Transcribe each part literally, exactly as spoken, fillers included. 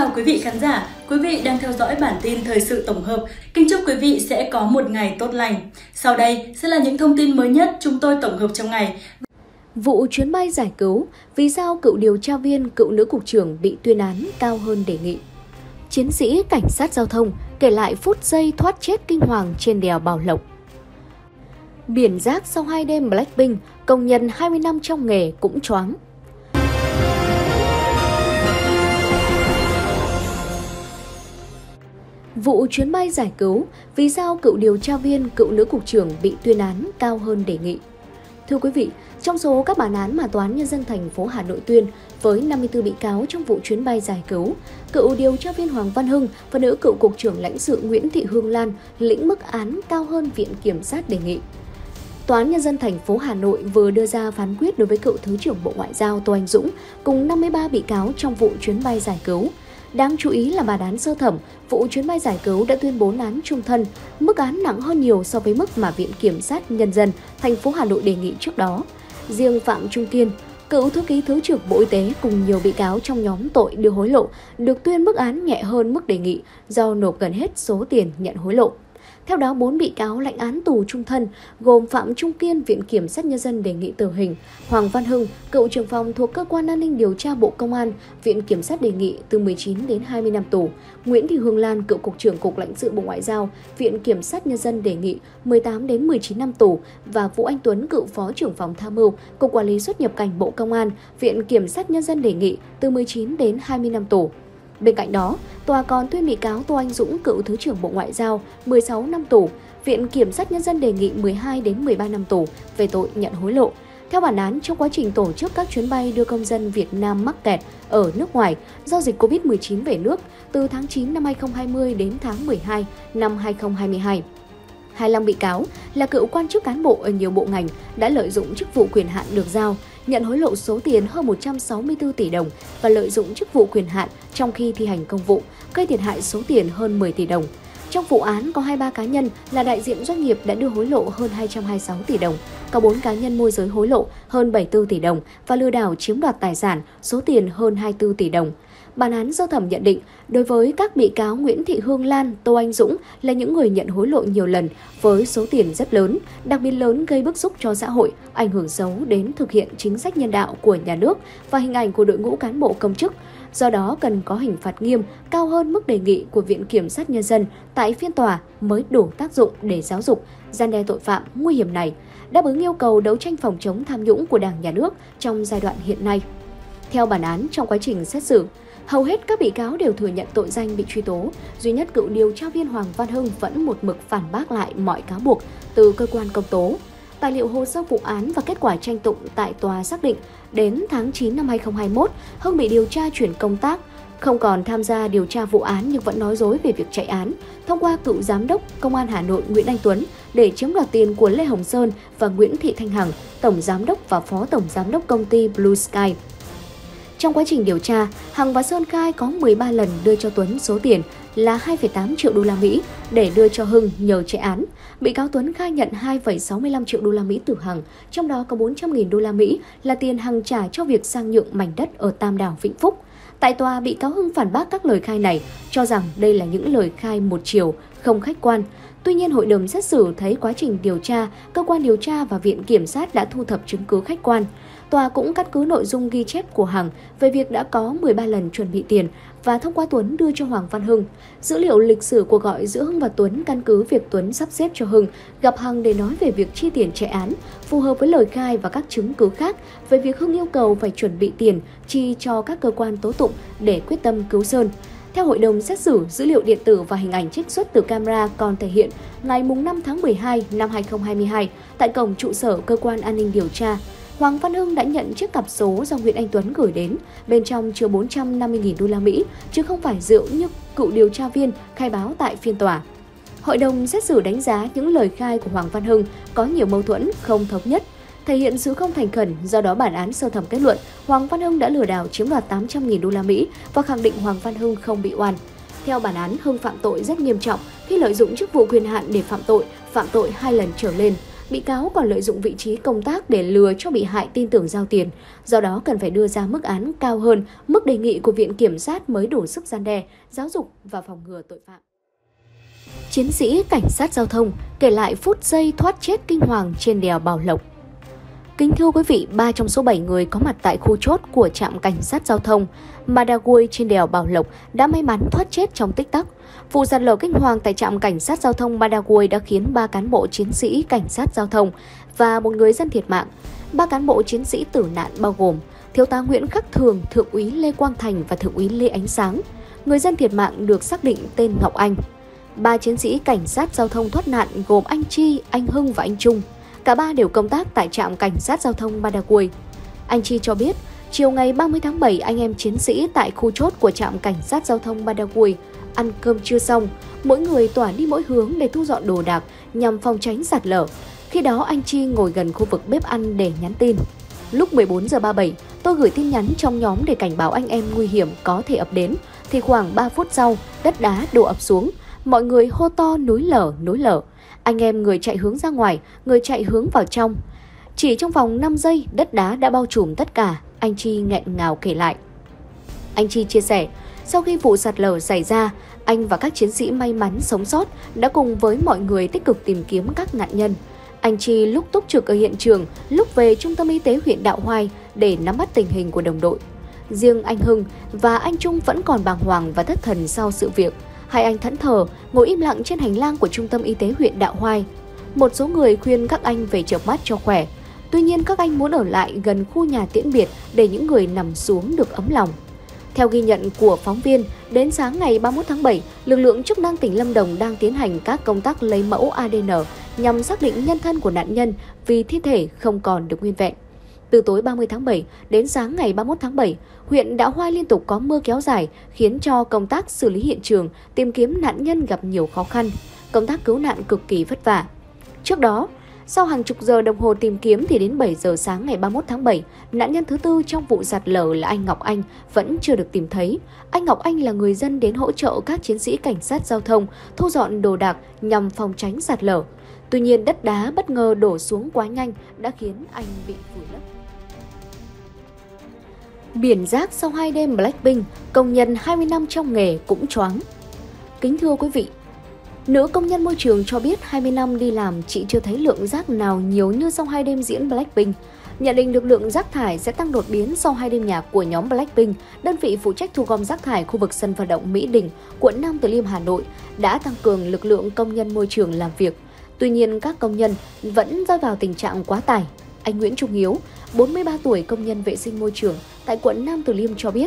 chào quý vị khán giả, quý vị đang theo dõi bản tin thời sự tổng hợp. Kính chúc quý vị sẽ có một ngày tốt lành. Sau đây sẽ là những thông tin mới nhất chúng tôi tổng hợp trong ngày. Vụ chuyến bay giải cứu, vì sao cựu điều tra viên, cựu nữ cục trưởng bị tuyên án cao hơn đề nghị. Chiến sĩ cảnh sát giao thông kể lại phút giây thoát chết kinh hoàng trên đèo Bảo Lộc. Biển rác sau hai đêm Blackpink, công nhân hai mươi năm trong nghề cũng choáng. Vụ chuyến bay giải cứu, vì sao cựu điều tra viên, cựu nữ cục trưởng bị tuyên án cao hơn đề nghị. Thưa quý vị, trong số các bản án mà Tòa án Nhân dân thành phố Hà Nội tuyên với năm mươi tư bị cáo trong vụ chuyến bay giải cứu, cựu điều tra viên Hoàng Văn Hưng và nữ cựu cục trưởng lãnh sự Nguyễn Thị Hương Lan lĩnh mức án cao hơn Viện Kiểm sát đề nghị. Tòa án Nhân dân thành phố Hà Nội vừa đưa ra phán quyết đối với cựu Thứ trưởng Bộ Ngoại giao Tô Anh Dũng cùng năm mươi ba bị cáo trong vụ chuyến bay giải cứu. Đáng chú ý là bản án sơ thẩm, vụ chuyến bay giải cứu đã tuyên bốn án chung thân, mức án nặng hơn nhiều so với mức mà Viện Kiểm sát Nhân dân thành phố Hà Nội đề nghị trước đó. Riêng Phạm Trung Kiên, cựu thư ký Thứ trưởng Bộ Y tế cùng nhiều bị cáo trong nhóm tội đưa hối lộ được tuyên mức án nhẹ hơn mức đề nghị do nộp gần hết số tiền nhận hối lộ. Theo đó, bốn bị cáo lãnh án tù chung thân gồm Phạm Trung Kiên, Viện Kiểm sát Nhân dân đề nghị tử hình, Hoàng Văn Hưng, cựu trưởng phòng thuộc Cơ quan An ninh Điều tra Bộ Công an, Viện Kiểm sát đề nghị từ mười chín đến hai mươi năm tù, Nguyễn Thị Hương Lan, cựu Cục trưởng Cục Lãnh sự Bộ Ngoại giao, Viện Kiểm sát Nhân dân đề nghị mười tám đến mười chín năm tù và Vũ Anh Tuấn, cựu Phó trưởng phòng tham mưu, Cục Quản lý xuất nhập cảnh Bộ Công an, Viện Kiểm sát Nhân dân đề nghị từ mười chín đến hai mươi năm tù. Bên cạnh đó, tòa còn tuyên bị cáo Tô Anh Dũng, cựu Thứ trưởng Bộ Ngoại giao, mười sáu năm tù, Viện Kiểm sát Nhân dân đề nghị mười hai đến mười ba năm tù về tội nhận hối lộ. Theo bản án, trong quá trình tổ chức các chuyến bay đưa công dân Việt Nam mắc kẹt ở nước ngoài do dịch Covid mười chín về nước từ tháng chín năm hai nghìn không trăm hai mươi đến tháng mười hai năm hai nghìn không trăm hai mươi hai. hai mươi lăm bị cáo là cựu quan chức cán bộ ở nhiều bộ ngành đã lợi dụng chức vụ quyền hạn được giao, nhận hối lộ số tiền hơn một trăm sáu mươi tư tỷ đồng và lợi dụng chức vụ quyền hạn trong khi thi hành công vụ, gây thiệt hại số tiền hơn mười tỷ đồng. Trong vụ án có hai mươi ba cá nhân là đại diện doanh nghiệp đã đưa hối lộ hơn hai trăm hai mươi sáu tỷ đồng, có bốn cá nhân môi giới hối lộ hơn bảy mươi tư tỷ đồng và lừa đảo chiếm đoạt tài sản số tiền hơn hai mươi tư tỷ đồng. Bản án sơ thẩm nhận định, đối với các bị cáo Nguyễn Thị Hương Lan, Tô Anh Dũng là những người nhận hối lộ nhiều lần với số tiền rất lớn, đặc biệt lớn gây bức xúc cho xã hội, ảnh hưởng xấu đến thực hiện chính sách nhân đạo của nhà nước và hình ảnh của đội ngũ cán bộ công chức. Do đó cần có hình phạt nghiêm cao hơn mức đề nghị của Viện Kiểm sát Nhân dân tại phiên tòa mới đủ tác dụng để giáo dục, răn đe tội phạm nguy hiểm này, đáp ứng yêu cầu đấu tranh phòng chống tham nhũng của Đảng, Nhà nước trong giai đoạn hiện nay. Theo bản án, trong quá trình xét xử, hầu hết các bị cáo đều thừa nhận tội danh bị truy tố, duy nhất cựu điều tra viên Hoàng Văn Hưng vẫn một mực phản bác lại mọi cáo buộc từ cơ quan công tố. Tài liệu hồ sơ vụ án và kết quả tranh tụng tại tòa xác định, đến tháng chín năm hai nghìn không trăm hai mươi mốt, Hưng bị điều tra chuyển công tác, không còn tham gia điều tra vụ án nhưng vẫn nói dối về việc chạy án, thông qua cựu giám đốc Công an Hà Nội Nguyễn Anh Tuấn để chiếm đoạt tiền của Lê Hồng Sơn và Nguyễn Thị Thanh Hằng, tổng giám đốc và phó tổng giám đốc công ty Blue Sky. Trong quá trình điều tra, Hằng và Sơn khai có mười ba lần đưa cho Tuấn số tiền là hai phẩy tám triệu đô la Mỹ để đưa cho Hưng nhờ chạy án. Bị cáo Tuấn khai nhận hai phẩy sáu mươi lăm triệu đô la Mỹ từ Hằng, trong đó có bốn trăm nghìn đô la Mỹ là tiền Hằng trả cho việc sang nhượng mảnh đất ở Tam Đảo, Vĩnh Phúc. Tại tòa, bị cáo Hưng phản bác các lời khai này, cho rằng đây là những lời khai một chiều, không khách quan. Tuy nhiên, hội đồng xét xử thấy quá trình điều tra, cơ quan điều tra và Viện Kiểm sát đã thu thập chứng cứ khách quan. Tòa cũng căn cứ nội dung ghi chép của Hằng về việc đã có mười ba lần chuẩn bị tiền và thông qua Tuấn đưa cho Hoàng Văn Hưng. Dữ liệu lịch sử cuộc gọi giữa Hưng và Tuấn căn cứ việc Tuấn sắp xếp cho Hưng gặp Hằng để nói về việc chi tiền chạy án, phù hợp với lời khai và các chứng cứ khác về việc Hưng yêu cầu phải chuẩn bị tiền chi cho các cơ quan tố tụng để quyết tâm cứu Sơn. Theo hội đồng xét xử, dữ liệu điện tử và hình ảnh trích xuất từ camera còn thể hiện ngày năm tháng mười hai năm hai nghìn không trăm hai mươi hai tại cổng trụ sở Cơ quan An ninh Điều tra, Hoàng Văn Hưng đã nhận chiếc cặp số do Nguyễn Anh Tuấn gửi đến, bên trong chứa bốn trăm năm mươi nghìn đô la Mỹ, chứ không phải rượu như cựu điều tra viên khai báo tại phiên tòa. Hội đồng xét xử đánh giá những lời khai của Hoàng Văn Hưng có nhiều mâu thuẫn, không thống nhất, thể hiện sự không thành khẩn, do đó bản án sơ thẩm kết luận Hoàng Văn Hưng đã lừa đảo chiếm đoạt tám trăm nghìn đô la Mỹ và khẳng định Hoàng Văn Hưng không bị oan. Theo bản án, Hưng phạm tội rất nghiêm trọng khi lợi dụng chức vụ quyền hạn để phạm tội, phạm tội hai lần trở lên. Bị cáo còn lợi dụng vị trí công tác để lừa cho bị hại tin tưởng giao tiền, do đó cần phải đưa ra mức án cao hơn mức đề nghị của Viện Kiểm sát mới đủ sức răn đe, giáo dục và phòng ngừa tội phạm. Chiến sĩ cảnh sát giao thông kể lại phút giây thoát chết kinh hoàng trên đèo Bảo Lộc. Kính thưa quý vị, ba trong số bảy người có mặt tại khu chốt của trạm cảnh sát giao thông Madagui trên đèo Bảo Lộc đã may mắn thoát chết trong tích tắc. Vụ sạt lở kinh hoàng tại trạm cảnh sát giao thông Madagui đã khiến ba cán bộ chiến sĩ cảnh sát giao thông và một người dân thiệt mạng. Ba cán bộ chiến sĩ tử nạn bao gồm Thiếu tá Nguyễn Khắc Thường, Thượng úy Lê Quang Thành và Thượng úy Lê Ánh Sáng. Người dân thiệt mạng được xác định tên Ngọc Anh. Ba chiến sĩ cảnh sát giao thông thoát nạn gồm anh Chi, anh Hưng và anh Trung. Cả ba đều công tác tại trạm cảnh sát giao thông Madagui. Anh Chi cho biết, chiều ngày ba mươi tháng bảy, anh em chiến sĩ tại khu chốt của trạm cảnh sát giao thông Madagui ăn cơm trưa xong, mỗi người tỏa đi mỗi hướng để thu dọn đồ đạc nhằm phòng tránh sạt lở. Khi đó anh Chi ngồi gần khu vực bếp ăn để nhắn tin. Lúc mười bốn giờ ba mươi bảy, tôi gửi tin nhắn trong nhóm để cảnh báo anh em nguy hiểm có thể ập đến, thì khoảng ba phút sau, đất đá đổ ập xuống. Mọi người hô to núi lở, núi lở. Anh em người chạy hướng ra ngoài, người chạy hướng vào trong. Chỉ trong vòng năm giây, đất đá đã bao trùm tất cả, anh Chi nghẹn ngào kể lại. Anh Chi chia sẻ, sau khi vụ sạt lở xảy ra, anh và các chiến sĩ may mắn sống sót đã cùng với mọi người tích cực tìm kiếm các nạn nhân. Anh Chi lúc túc trực ở hiện trường, lúc về trung tâm y tế huyện Đạo Hoài để nắm bắt tình hình của đồng đội. Riêng anh Hưng và anh Trung vẫn còn bàng hoàng và thất thần sau sự việc. Hai anh thẫn thờ, ngồi im lặng trên hành lang của trung tâm y tế huyện Đạo Hoài. Một số người khuyên các anh về chợp mắt cho khỏe. Tuy nhiên các anh muốn ở lại gần khu nhà tiễn biệt để những người nằm xuống được ấm lòng. Theo ghi nhận của phóng viên, đến sáng ngày ba mươi mốt tháng bảy, lực lượng chức năng tỉnh Lâm Đồng đang tiến hành các công tác lấy mẫu a đê en nhằm xác định nhân thân của nạn nhân vì thi thể không còn được nguyên vẹn. Từ tối ba mươi tháng bảy đến sáng ngày ba mươi mốt tháng bảy, huyện Đạo Hoài liên tục có mưa kéo dài khiến cho công tác xử lý hiện trường, tìm kiếm nạn nhân gặp nhiều khó khăn. Công tác cứu nạn cực kỳ vất vả. Trước đó, sau hàng chục giờ đồng hồ tìm kiếm thì đến bảy giờ sáng ngày ba mươi mốt tháng bảy, nạn nhân thứ tư trong vụ sạt lở là anh Ngọc Anh vẫn chưa được tìm thấy. Anh Ngọc Anh là người dân đến hỗ trợ các chiến sĩ cảnh sát giao thông thu dọn đồ đạc nhằm phòng tránh sạt lở. Tuy nhiên đất đá bất ngờ đổ xuống quá nhanh đã khiến anh bị vùi lấp. Biển rác sau hai đêm Blackpink, công nhân hai mươi năm trong nghề cũng choáng. Kính thưa quý vị, nữ công nhân môi trường cho biết hai mươi năm đi làm chị chưa thấy lượng rác nào nhiều như sau hai đêm diễn Blackpink. Nhận định được lượng rác thải sẽ tăng đột biến sau hai đêm nhạc của nhóm Blackpink, đơn vị phụ trách thu gom rác thải khu vực sân vận động Mỹ Đình, quận Nam Từ Liêm, Hà Nội đã tăng cường lực lượng công nhân môi trường làm việc. Tuy nhiên các công nhân vẫn rơi vào tình trạng quá tải. Anh Nguyễn Trung Hiếu, bốn mươi ba tuổi, công nhân vệ sinh môi trường tại quận Nam Từ Liêm cho biết,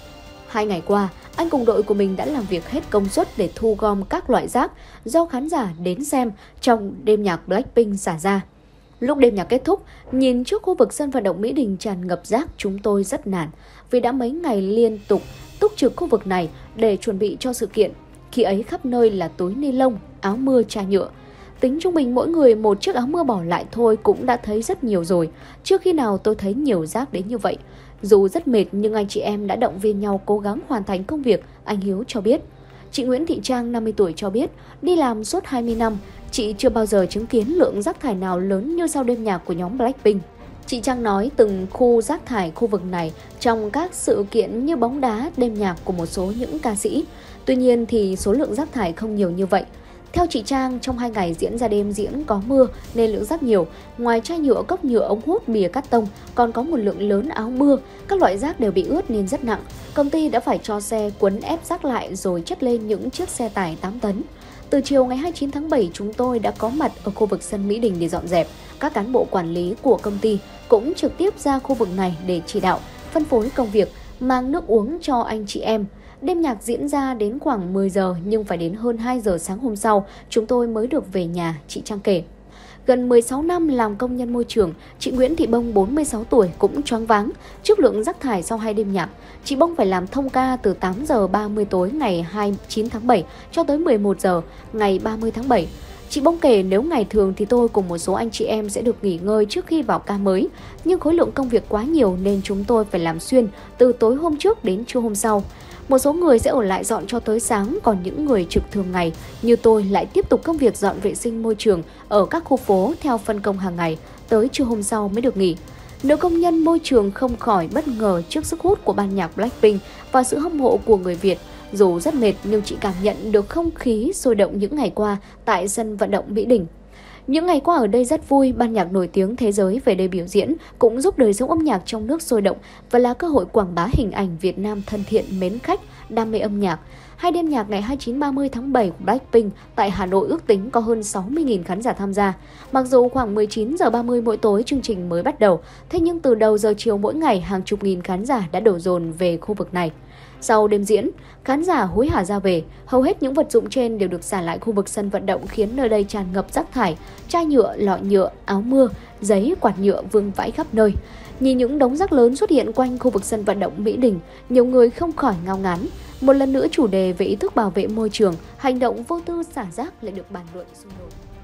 hai ngày qua, anh cùng đội của mình đã làm việc hết công suất để thu gom các loại rác do khán giả đến xem trong đêm nhạc Blackpink xả ra. Lúc đêm nhạc kết thúc, nhìn trước khu vực sân vận động Mỹ Đình tràn ngập rác, chúng tôi rất nản vì đã mấy ngày liên tục túc trực khu vực này để chuẩn bị cho sự kiện. Khi ấy khắp nơi là túi ni lông, áo mưa, chai nhựa. Tính trung bình mỗi người một chiếc áo mưa bỏ lại thôi cũng đã thấy rất nhiều rồi. Chưa khi nào tôi thấy nhiều rác đến như vậy. Dù rất mệt nhưng anh chị em đã động viên nhau cố gắng hoàn thành công việc, anh Hiếu cho biết. Chị Nguyễn Thị Trang, năm mươi tuổi cho biết, đi làm suốt hai mươi năm, chị chưa bao giờ chứng kiến lượng rác thải nào lớn như sau đêm nhạc của nhóm Blackpink. Chị Trang nói từng khu rác thải khu vực này trong các sự kiện như bóng đá, đêm nhạc của một số những ca sĩ. Tuy nhiên thì số lượng rác thải không nhiều như vậy. Theo chị Trang, trong hai ngày diễn ra đêm diễn có mưa nên lượng rác nhiều. Ngoài chai nhựa, cốc nhựa, ống hút, bìa cắt tông, còn có một lượng lớn áo mưa. Các loại rác đều bị ướt nên rất nặng. Công ty đã phải cho xe quấn ép rác lại rồi chất lên những chiếc xe tải tám tấn. Từ chiều ngày hai mươi chín tháng bảy, chúng tôi đã có mặt ở khu vực sân Mỹ Đình để dọn dẹp. Các cán bộ quản lý của công ty cũng trực tiếp ra khu vực này để chỉ đạo, phân phối công việc, mang nước uống cho anh chị em. Đêm nhạc diễn ra đến khoảng mười giờ nhưng phải đến hơn hai giờ sáng hôm sau chúng tôi mới được về nhà, chị Trang kể. Gần mười sáu năm làm công nhân môi trường, chị Nguyễn Thị Bông, bốn mươi sáu tuổi, cũng choáng váng trước lượng rác thải sau hai đêm nhạc. Chị Bông phải làm thông ca từ tám giờ ba mươi tối ngày hai mươi chín tháng bảy cho tới mười một giờ ngày ba mươi tháng bảy. Chị Bông kể nếu ngày thường thì tôi cùng một số anh chị em sẽ được nghỉ ngơi trước khi vào ca mới. Nhưng khối lượng công việc quá nhiều nên chúng tôi phải làm xuyên từ tối hôm trước đến trưa hôm sau. Một số người sẽ ở lại dọn cho tới sáng, còn những người trực thường ngày như tôi lại tiếp tục công việc dọn vệ sinh môi trường ở các khu phố theo phân công hàng ngày, tới trưa hôm sau mới được nghỉ. Nữ công nhân môi trường không khỏi bất ngờ trước sức hút của ban nhạc Blackpink và sự hâm mộ của người Việt. Dù rất mệt nhưng chị cảm nhận được không khí sôi động những ngày qua tại sân vận động Mỹ Đình. Những ngày qua ở đây rất vui, ban nhạc nổi tiếng thế giới về đây biểu diễn cũng giúp đời sống âm nhạc trong nước sôi động và là cơ hội quảng bá hình ảnh Việt Nam thân thiện, mến khách, đam mê âm nhạc. Hai đêm nhạc ngày hai mươi chín ba mươi tháng bảy của Blackpink tại Hà Nội ước tính có hơn sáu mươi nghìn khán giả tham gia. Mặc dù khoảng mười chín giờ ba mươi mỗi tối chương trình mới bắt đầu, thế nhưng từ đầu giờ chiều mỗi ngày hàng chục nghìn khán giả đã đổ dồn về khu vực này. Sau đêm diễn, khán giả hối hả ra về, hầu hết những vật dụng trên đều được xả lại khu vực sân vận động khiến nơi đây tràn ngập rác thải, chai nhựa, lọ nhựa, áo mưa, giấy, quạt nhựa vương vãi khắp nơi. Nhìn những đống rác lớn xuất hiện quanh khu vực sân vận động Mỹ Đình, nhiều người không khỏi ngao ngán. Một lần nữa chủ đề về ý thức bảo vệ môi trường, hành động vô tư xả rác lại được bàn luận xung đột.